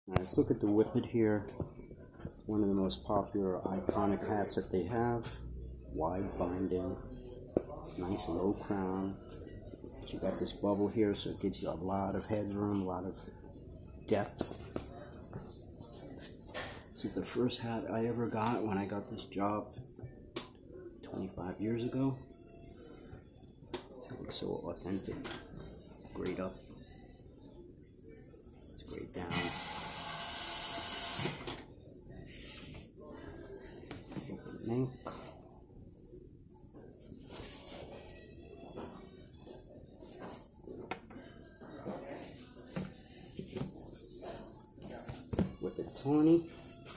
Let's look at the Whippet here. One of the most popular iconic hats that they have. Wide binding, nice low crown. You got this bubble here, so it gives you a lot of headroom, a lot of depth. This is the first hat I ever got when I got this job 25 years ago. It looks so authentic. Great up. It's great down. Neck. With the Tawny.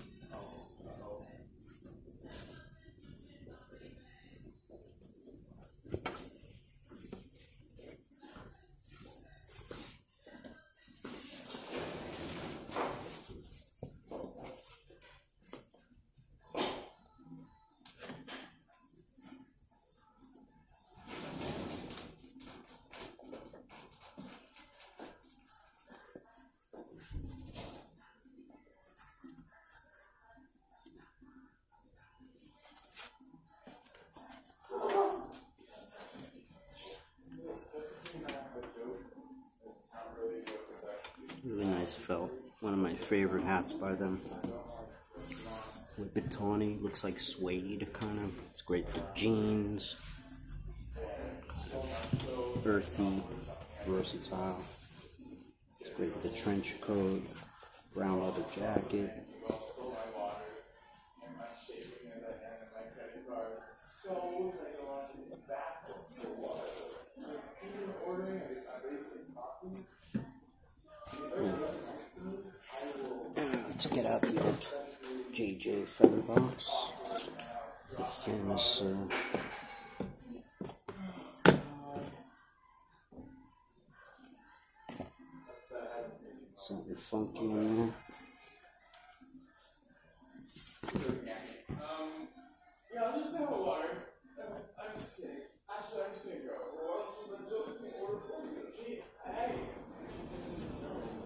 Really nice felt. One of my favorite hats by them. Whippet Tawny. Looks like suede, kind of. It's great for jeans. Kind of earthy, versatile. It's great for the trench coat, brown leather jacket. Let's get out the old JJ feather box. The famous something funky in there. Yeah, I'll just have a water. I'm just kidding. Actually, I'm just gonna go.